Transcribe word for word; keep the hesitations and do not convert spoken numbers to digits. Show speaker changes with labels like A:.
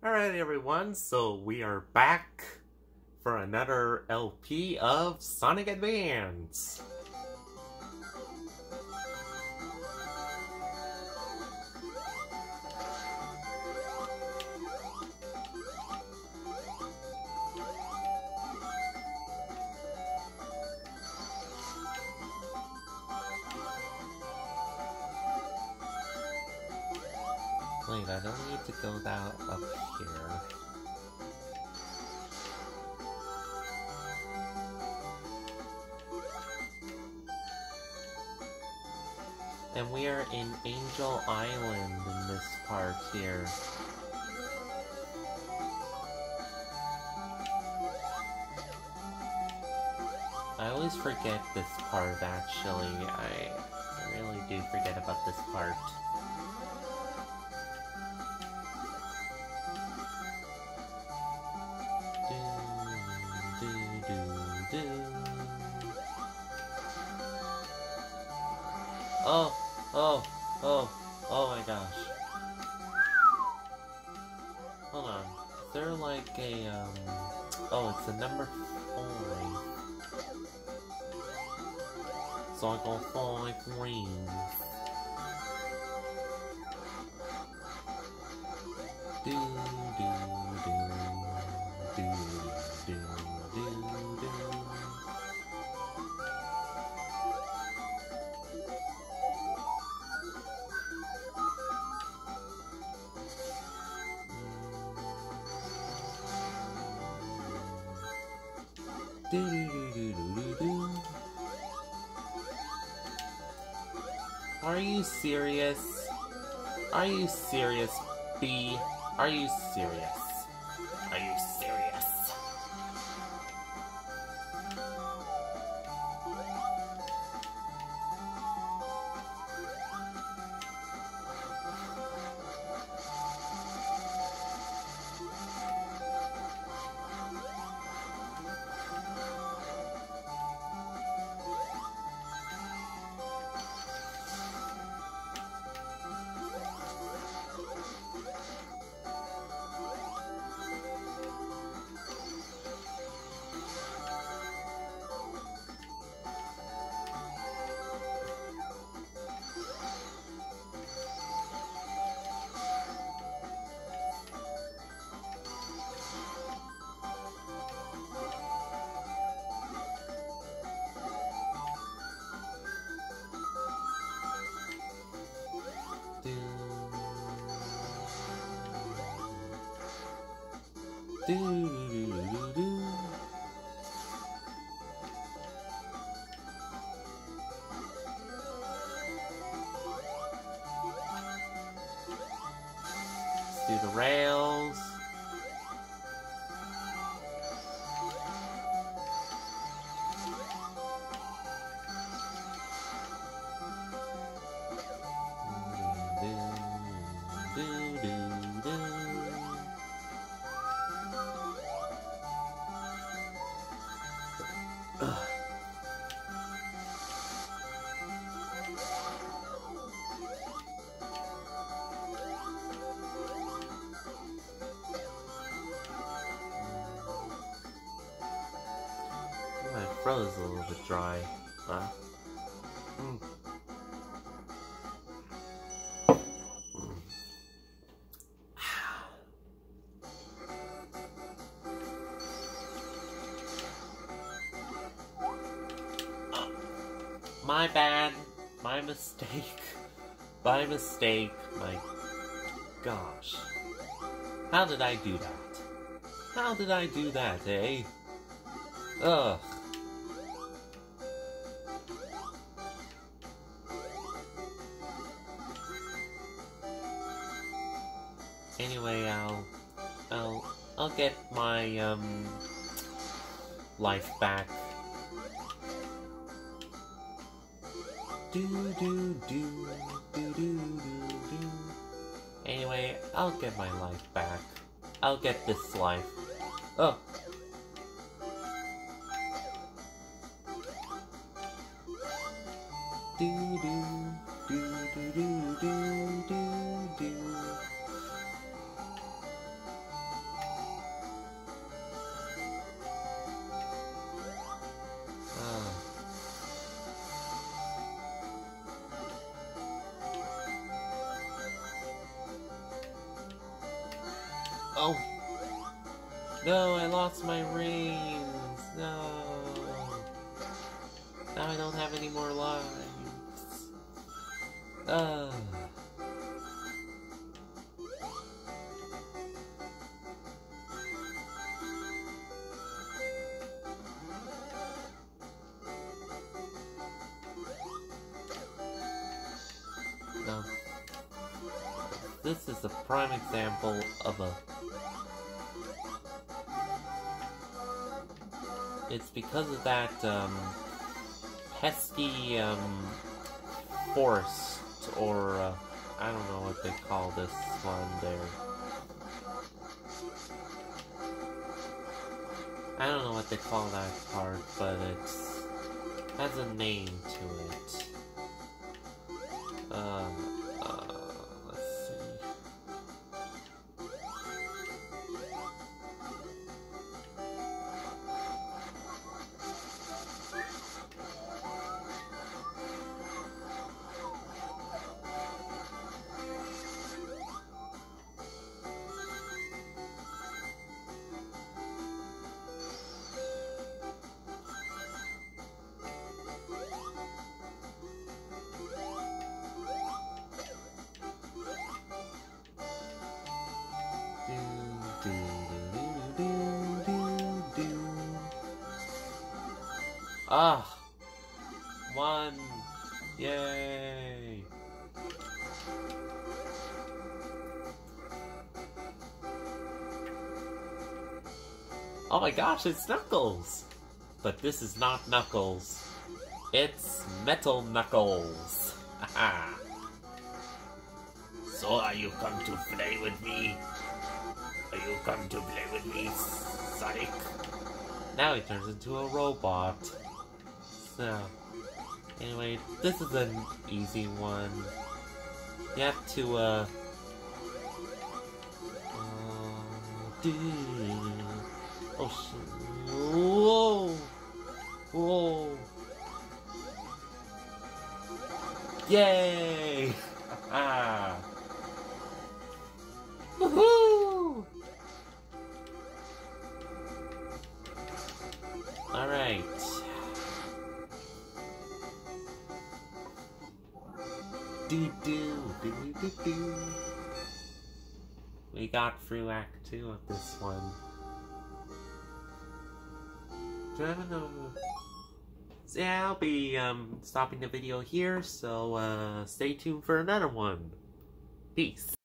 A: Alright everyone, so we are back for another L P of Sonic Advance. Wait, I don't need to go down up here. And we are in Angel Island in this part here. I always forget this part actually. I really do forget about this part. Oh, oh, oh, oh my gosh. Hold on. Is there like a, um... oh, it's a number five. So I got five rings. Do, do, do, do, do, do, do. Do, do, do, do, do, do. Are you serious? Are you serious, B? Are you serious? Are you serious? Do, do, do, do, do. Let's do the rails. Do, do, do, do. Ugh. My throat is a little bit dry. Huh? Mm. My bad. My mistake. My mistake. My gosh. How did I do that? How did I do that, eh? Ugh. Anyway, I'll... I'll... I'll get my, um... life back. Do do do do do do do. Anyway, I'll get my life back. I'll get this life. Oh. Do do do do do do do do. Oh! No, I lost my rings! No! Now I don't have any more lives. Ugh. No. This is a prime example of a... It's because of that, um... pesky, um... forest, or, uh... I don't know what they call this one there. I don't know what they call that part, but it's... has a name to it. Uh, uh, let's see. Ah! One! Yay! Oh my gosh, it's Knuckles! But this is not Knuckles. It's Metal Knuckles! Haha! So are you come to play with me? Are you come to play with me, Sonic? Now he turns into a robot. So, anyway, this is an easy one. You have to, uh... uh do, oh shit. Whoa! Whoa! Yay! Ah! Woohoo! Alright. Do do do do do. We got through Act Two of this one. Do I have another? So yeah, I'll be um stopping the video here. So uh, stay tuned for another one. Peace.